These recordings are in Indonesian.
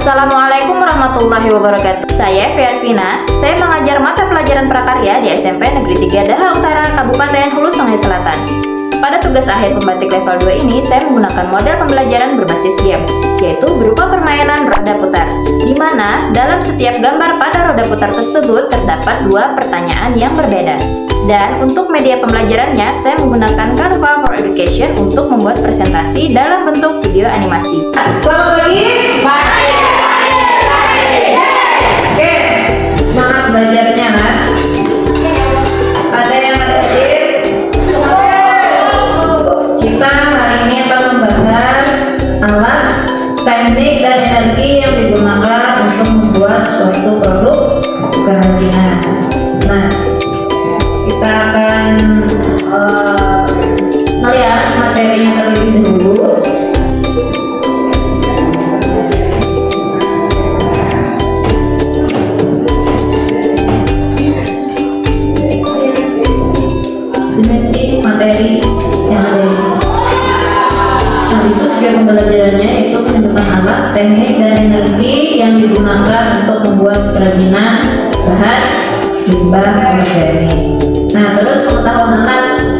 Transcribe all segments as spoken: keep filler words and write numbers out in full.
Assalamualaikum warahmatullahi wabarakatuh. Saya Fiarvina. Saya mengajar mata pelajaran prakarya di S M P Negeri tiga Daha Utara, Kabupaten Hulu Sungai Selatan. Pada tugas akhir pembatik level dua ini, saya menggunakan model pembelajaran berbasis game, yaitu berupa permainan roda putar, di mana dalam setiap gambar pada roda putar tersebut terdapat dua pertanyaan yang berbeda. Dan untuk media pembelajarannya, saya menggunakan Canva for Education untuk membuat presentasi dalam bentuk video animasi. Selamat pagi. Pagi. Oke, semangat belajarnya kan? Ada yang ada tip? Kita hari ini akan membahas alat, teknik, dan energi yang digunakan untuk membuat suatu produk kerajinan. Nah, kita akan uh, melihat materinya terlebih dahulu. Dimensi materi yang ada ini. Nah, itu juga pembelajarannya yaitu penentukan alat, teknik, dan energi yang digunakan untuk membuat kerajinan bahan limbah organik. Nah, terus pengetahuan alat.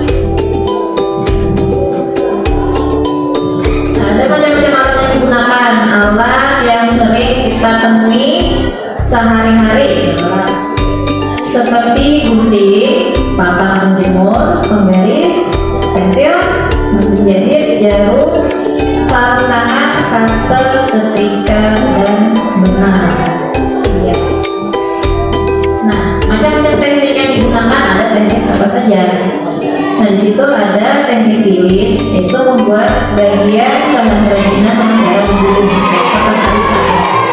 Nah, ada macam-macam alat yang digunakan. Alat yang sering kita temui sehari-hari seperti gunting, papan penjemur, penggaris, pensil, mesin jahit, jarum, sarung tangan, cutter, setrika, dan benang. Ya. Nah, macam-macam teknik yang digunakan ada teknik apa saja. Nah, di situ ada teknik pilih, yaitu membuat bagian bahan kerajinan dengan cara menggulung kayak kertas arisan.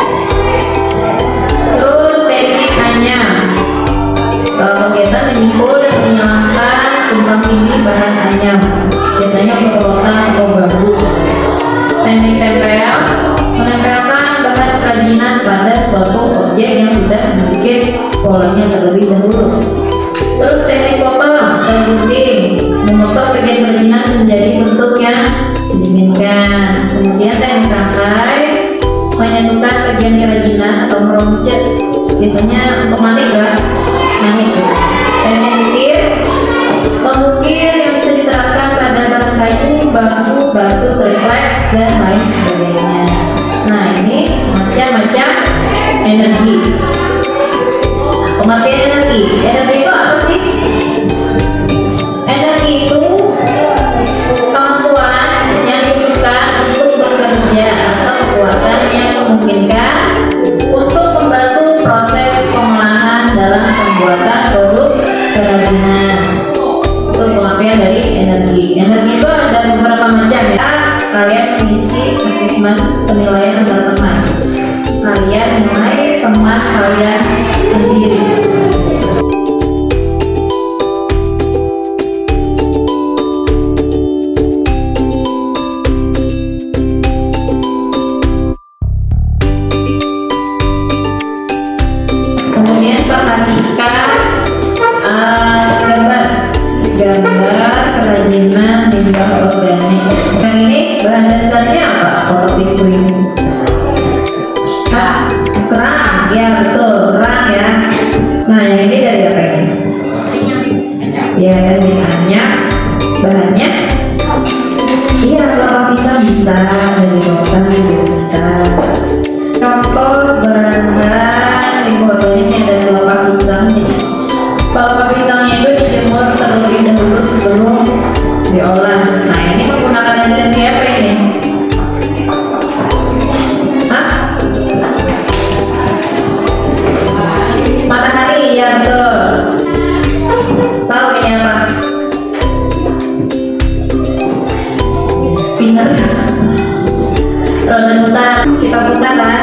Terus teknik anyam, kegiatan menyimpul dan menyalakan tumpang tindih bahan anyam, biasanya perotan atau bambu. Teknik tempel, menempelkan bahan kerajinan pada suatu objek yang tidak memiliki polanya terlebih dahulu. Terus teknik potong atau gunting, memotong bagian kerajinan menjadi bentuk yang diinginkan. Kemudian teknik rangkai, menyatukan bagian kerajinan atau meroncet, biasanya untuk manik lah, manik. Teknik ukir, mengukir yang bisa diterapkan pada bahan kayu, bambu, batu, tripleks, dan lain sebagainya. Nah, ini macam-macam energi. Pengertian energi, energi itu apa sih? Energi itu kemampuan yang dibutuhkan untuk bekerja atau kekuatan yang memungkinkan untuk membantu proses pengolahan dalam pembuatan produk kerajinan. Itu pengertian dari energi. Energi itu ada beberapa macam ya. Kalian mengisi asesmen penilaian antar teman. Kalian menilai teman kalian sendiri. Kemudian perhatikan uh, gambar gambar kerajinan limbah organik. Yang ini bahan dasarnya apa? Kotak tisu ini. Ah, kerang, ya betul, kerang ya. Nah, yang ini dari apa ini? Ya, dari anyam. Bahannya? Iya, kelapa pisang bisa, dari rotan juga bisa. Contoh bahan limbah organik yang dari kelapa pisang. Kelapa pisangnya itu dijemur terlebih dahulu sebelum diolah. Nah, ini menggunakan energi apa ini? Hah? Matahari, ya betul. Tahu ini apa? Spinner. Roda putar, kita putar kan?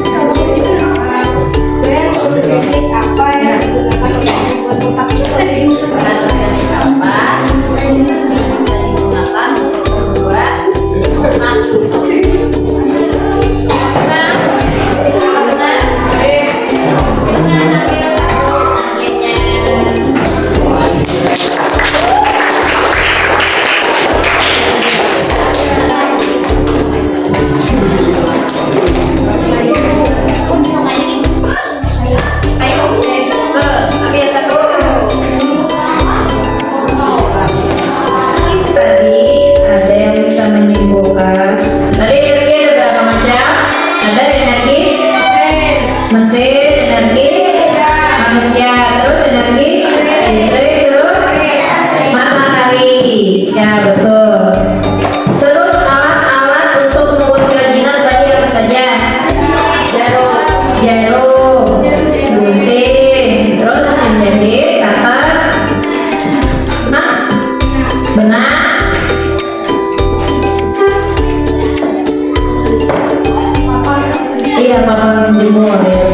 Apa yang digunakan untuk membuat kotak menjemur ya.